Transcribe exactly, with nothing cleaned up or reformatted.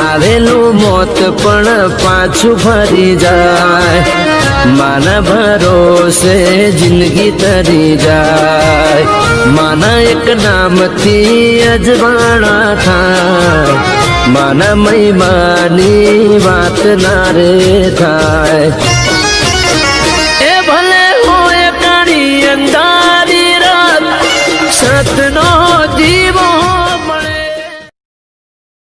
आवेलू मौत पण पाछू फरी जाए, माना भरोसे जिंदगी तरी जाए। माना एक नाम थी अजवाणा था, माना महिमानी बात ना रे थाय।